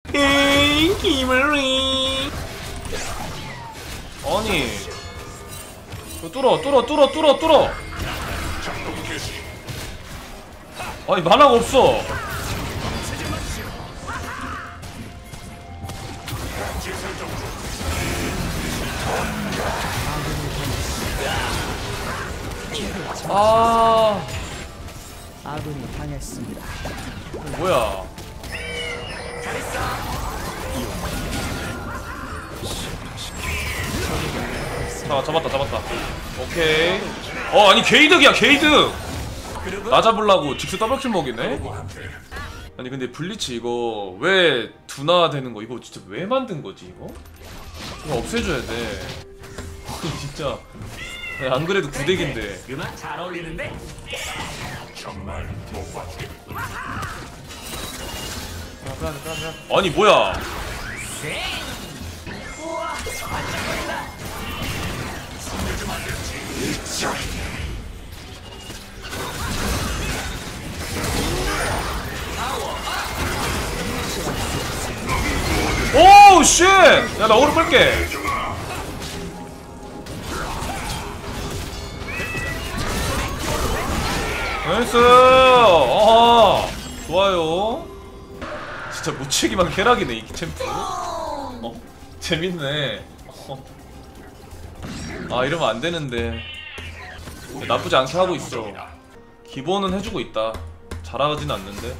에이 기물이. 아니 뚫어. 아니 만화가 없어. 아 아군이 당했습니다. 뭐야. 자 잡았다. 오케이. 아니 게이득이야 게이득. 나 잡으려고 직스 더블킬 먹이네. 아니 근데 블리츠 이거 왜 두나 되는 거 이거 진짜 왜 만든 거지 이거? 이거 없애줘야 돼. 진짜 안 그래도 구덱인데. 음악 잘 어울리는데? 아니 뭐야. 오우 쉣! 야 나 오른 뺄게. 나이스! 어허! 좋아요. 진짜 무책임한 쾌락이네 이 챔프. 재밌네. 아 이러면 안 되는데. 나쁘지 않게 하고 있어. 기본은 해주고 있다. 잘하진 않는데.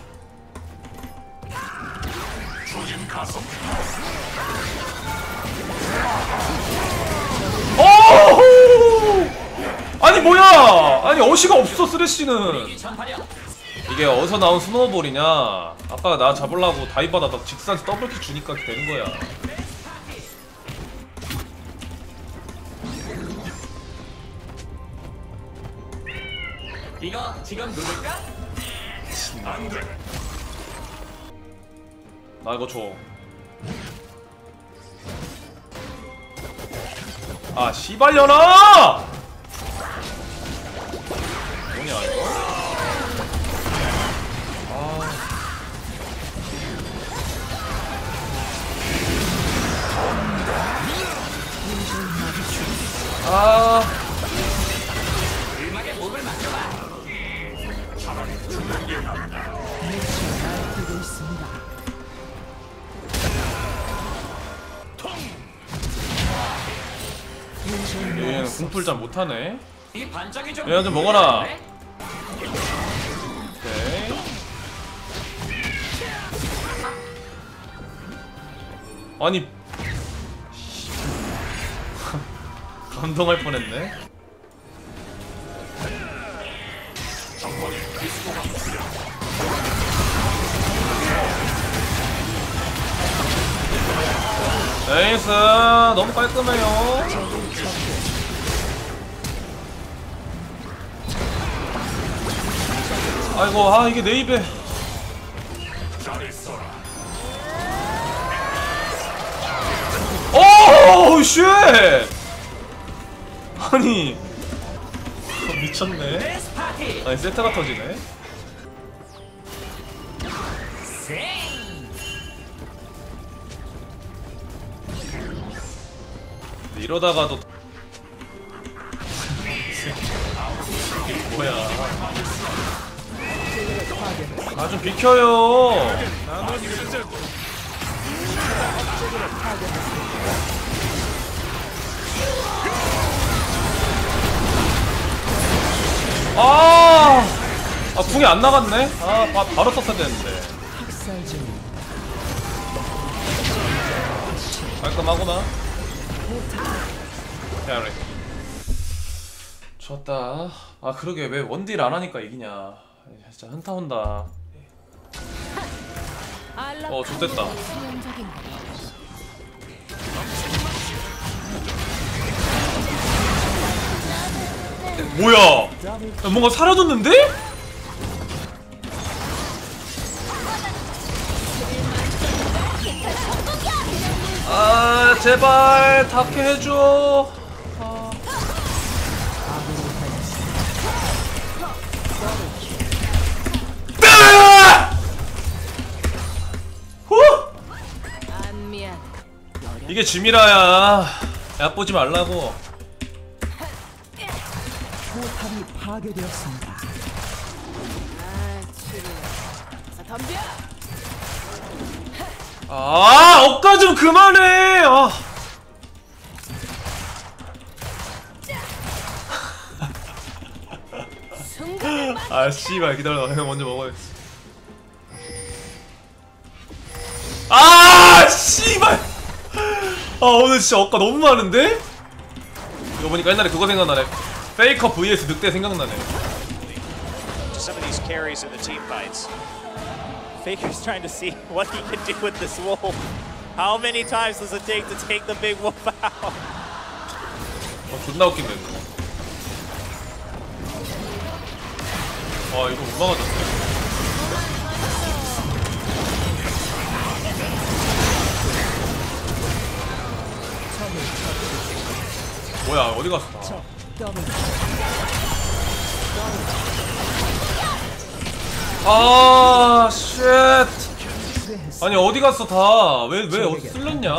아니 뭐야! 아니 어시가 없어 쓰레쉬는. 이게 어디서 나온 스노우볼이냐. 아까 나 잡으려고 다이바다 직사에서 더블킥 주니까 되는 거야. 이거 지금 누를까? 안돼. 나 이거 줘. 아 씨발려나! 뭐냐 이거? 음악에 목을 맞춰봐. 날뛰고 있습니다. 얘는 궁풀 잘 못하네. 이 반짝이 좀. 얘 좀 먹어라. 오케이. 아니 감동할 뻔했네. 나이스. 너무 깔끔해요. 아이고 이게 내 입에. 오우 쉣! 아니 미쳤네. 아니 세트가 터지네. 이러다가도 이게 뭐야. 아 좀 비켜요. 궁이 안 나갔네? 바로 썼어야 되는데. 깔끔하구나. 캐리. 졌다. 그러게 왜 원딜 안 하니까 이기냐. 진짜 현타 온다. 좋됐다. 뭐야? 야, 뭔가 사라졌는데? 제발 닿게 해줘. 이게 짐이라야. 얕보지 말라고. 포탑이 파괴되었습니다. 아, 억까 좀 그만해. 아. 아, 씨발 기다려. 내가 먼저 먹어야지. 아, 씨발. 아, 오늘 진짜 억까 너무 많은데? 이거 보니까 옛날에 그거 생각나네. 페이커 vs 늑대 생각나네. Some of these carries in the team fights. Faker's trying to see what he can do with this wolf. How many times does it take to take the big wolf out? 존나 웃긴데 이거. 아, 이거 못 막아줬네. 뭐야, 어디 갔어? 다. 아, 쉣. 아니, 어디 갔어, 다. 왜 어디 쓸렸냐?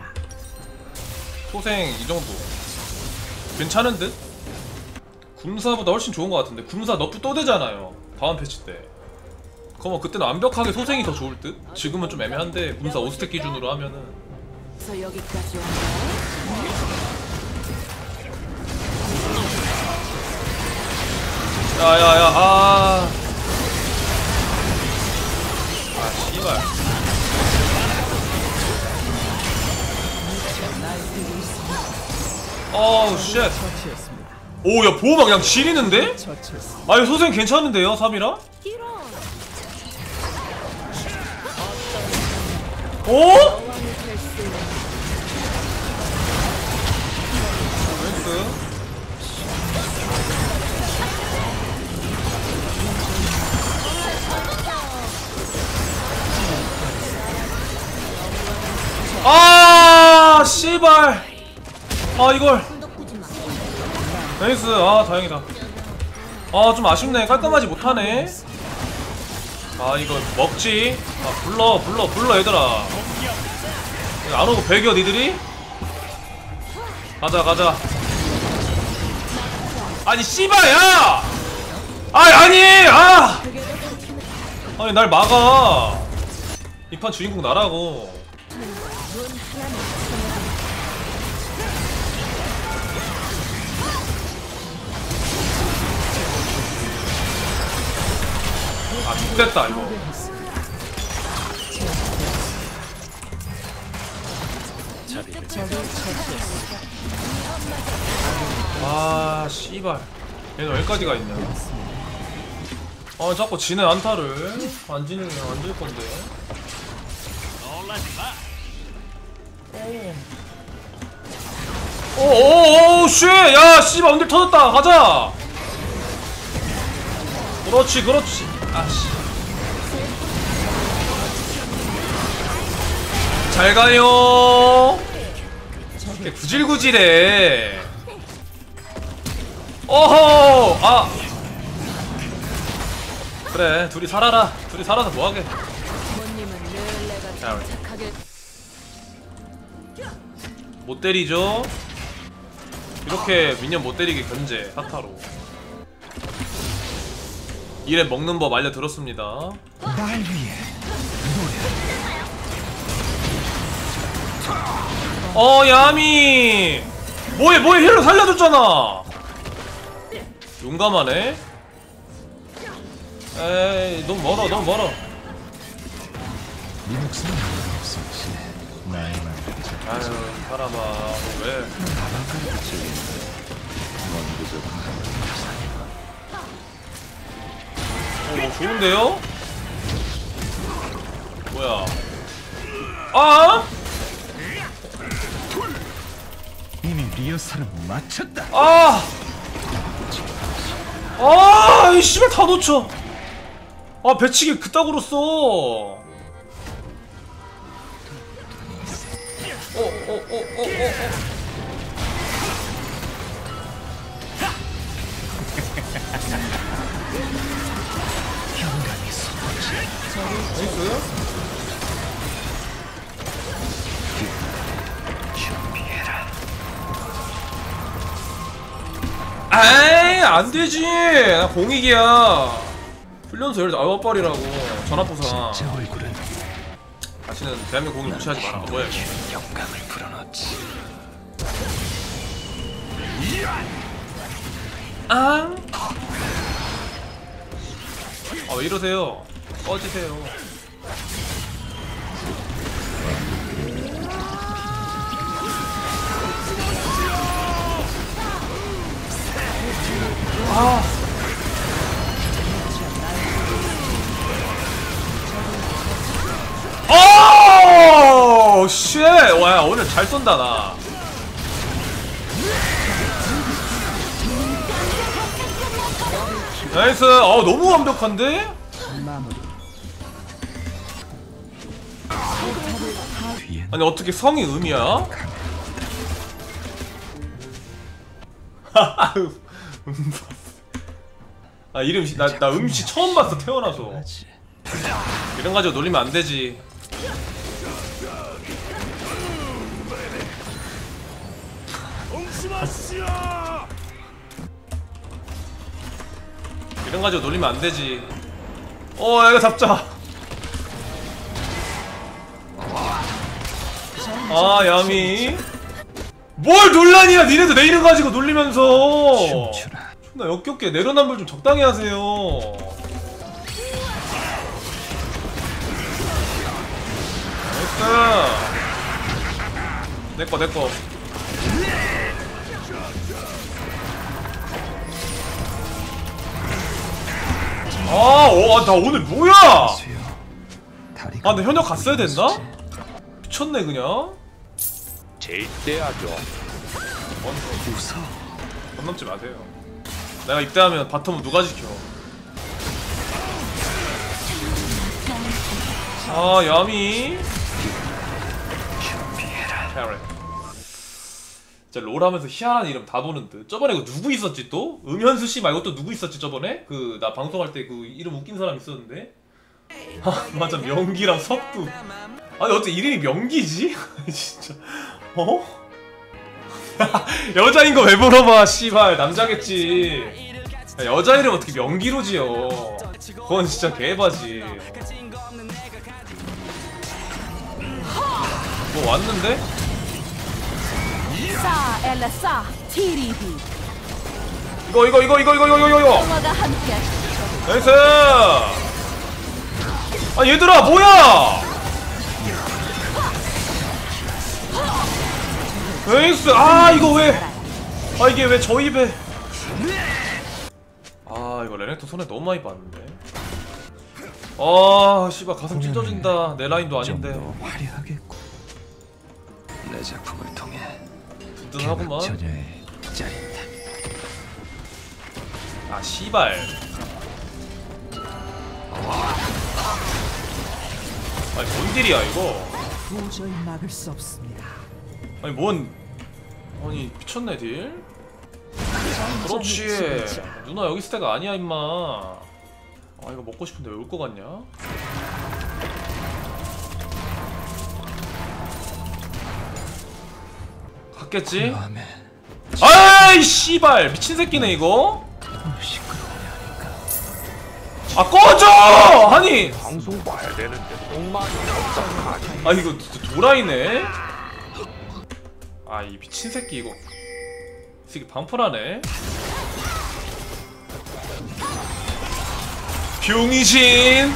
소생 이 정도. 괜찮은 듯? 굼사보다 훨씬 좋은 것 같은데. 굼사 너프 또 되잖아요. 다음 패치 때. 그럼 그때는 완벽하게 소생이 더 좋을 듯? 지금은 좀 애매한데, 굼사 5스택 기준으로 하면은. 그래서 여기까지 온 거야? 야야야, 아 씨발. 어우 쉣. 오야, 보호막 그냥 지리는데? 아니, 소생 괜찮은데요, 3이라? 이런 오? 왕이 될수 있는 나이스. 아, 씨발. 아, 이걸. 나이스. 아, 다행이다. 아, 좀 아쉽네. 깔끔하지 못하네. 아, 이거 먹지. 아, 불러 얘들아. 안 오고 배겨 니들이? 가자. 아니, 씨발, 야! 아니, 날 막아. 이 판 주인공 나라고. 아, 죽됐다 이거. 아, 씨발. 얘는 여기까지 가 있냐. 아, 자꾸 지는 안타를. 안 지는 게 안 질 건데. 오오오 쉣! 야, 씨발, 언딜 터졌다. 가자. 그렇지. 아씨. 잘 가요. 이렇게 구질구질해. 어허. 아. 그래, 둘이 살아라. 둘이 살아서 뭐하게. 부모님은 늘 내가 자, 착하게 못 때리죠. 이렇게 미니언 못 때리게 견제 사타로. 이래 먹는 법 알려들었습니다. 야미. 뭐해 힐러 살려줬잖아. 용감하네. 에이, 너무 멀어. 아유, 사람아, 너 왜? 좋은데요? 뭐야? 아? 이미 리허설은 마쳤다. 이 씨발 다 놓쳐. 아, 배치기 그따구로 써. 나이스. 에이 안되지. 나 공익이야. 훈련소 예를 들어 아웃발이라고 전화포상. 제 얼굴은 다시는 대한민국 공익 무시하지 마라. 뭐야 이거. 영감을 불어넣지. 아 왜 이러세요? 꺼지세요. 오! 쉣! 와, 오늘 잘 쏜다, 나. 나이스! 너무 완벽한데? 마무리. 뒤엔 아니, 어떻게 성이 음이야? 아, 이름, 나 음씨 처음 봤어, 태어나서. 하지. 이런 가지고 놀리면 안 되지. 이런 가지고 놀리면 안 되지. 야, 이거 잡자. 아, 야미. 뭘 논란이야, 니네도 내 이름 가지고 놀리면서. 춤추라. 존나 역겹게 내로남불 좀 적당히 하세요. 나이스. 내꺼. 나 오늘 뭐야? 수요. 다리가 아, 근데 현역 갔어야 됐나? 미쳤네, 그냥. 웃어. 건 넘지 마세요. 내가 입대하면 바텀은 누가 지켜? 아, 야미. 캐럿. 진짜 롤 하면서 희한한 이름 다 보는 듯. 저번에 그 누구 있었지 또? 음현수 씨 말고 또 누구 있었지 저번에? 그 나 방송할 때 그 이름 웃긴 사람 있었는데? 아, 맞아, 명기랑 석두. 아니 어떻게 이름이 명기지? 진짜. 여자인 거 왜 물어봐, 씨발. 남자겠지. 야, 여자 이름 어떻게 명기로 지어? 그건 진짜 개바지. 뭐 왔는데? 싸 엘라 싸 TDB 이거. 영화가 함께 나이스! 아, 얘들아, 뭐야! 나이스! 이거 왜? 이게 왜 저 입에. 이거 레넥톤 손에 너무 많이 봤는데. 씨발, 가슴 찢어진다. 내 라인도 아닌데. 좀 더 화려하겠고. 내 작품을 통해 든든하구만. 처녀의 짜릿함. 씨발. 뭔 딜이야, 이거? 도저히 막을 수 없습니다. 미쳤네, 딜? 그렇지. 누나 여기 있을 때가 아니야, 임마. 이거 먹고 싶은데 왜 올 것 같냐? 갔겠지? 마음에 아이, 씨발. 미친 새끼네, 이거? 시끄러우냐니까. 꺼져! 아니! 방송 봐야 되는데. 이거 진짜 도라이네? 이 미친 새끼, 이거. 이 새끼 방풀하네? 병신!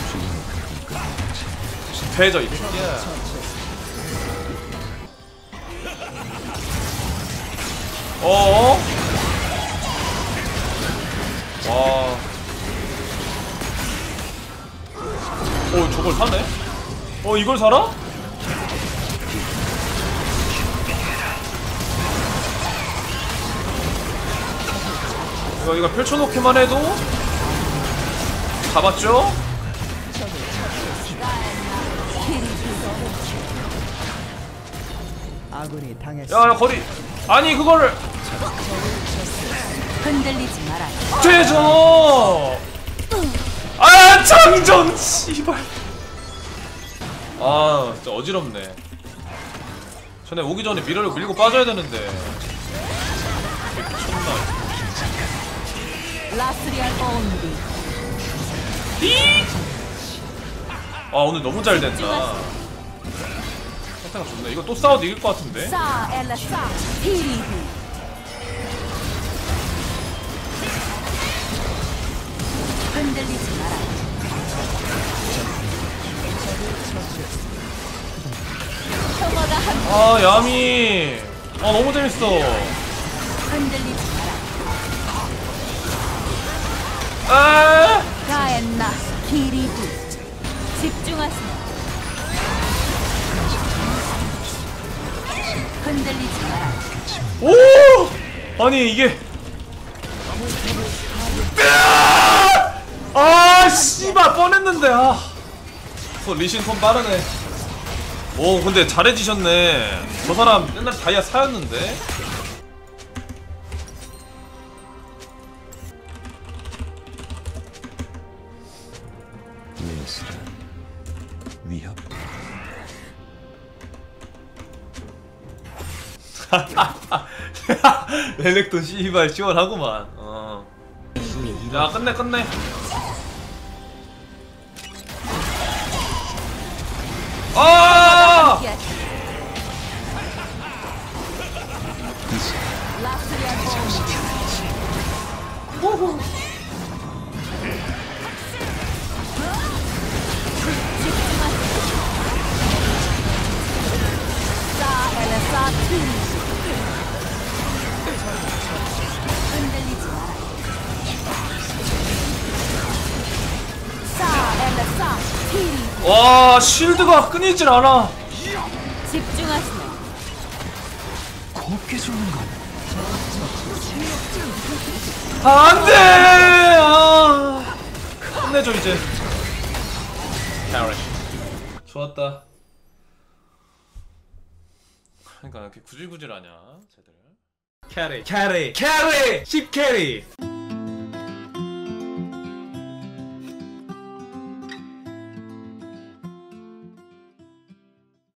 패져, 이 새끼야. 와. 저걸 사네? 이걸 사라? 이거 펼쳐놓기만 해도 잡았죠? 아군이 당했습니다. 야, 거리. 아니, 그거를. 흔들리지 마라. 되죠. 장전, 씨발. 진짜 어지럽네. 전에 오기 전에 밀고 빠져야 되는데. 미쳤나. 라스리알 온디. 아 오늘 너무 잘 된다. 상태가 좋네. 이거 또 싸워도 이길 것 같은데. 싸 엘라 싸 티리비. 흔들리지 마라. 평화가 함께. 아 야미. 아 너무 재밌어. 흔들리지 마라. 아. 가엔나 키리비. 집중하세요. 흔들리지 마라. 오. 아니 이게. 아 씨발 뻔했는데. 아. 리신 손 빠르네. 오 근데 잘해지셨네. 저 사람 옛날 다이아 사였는데. 예술은 위협. 렐렉도 씨발 시원하구만. 야 끝내. 아! 라스리알 온디. 싸 엘라 싸 티리비. 흔들리지 마라. 싸 엘라 싸 티리비. 와 쉴드가 끊이질 않아. 집중하세요. 곱게 죽는 건 안돼. 아 끝내줘 이제. 좋았다. 그러니까 이렇게 구질구질하냐 쟤들. 캐리 10캐리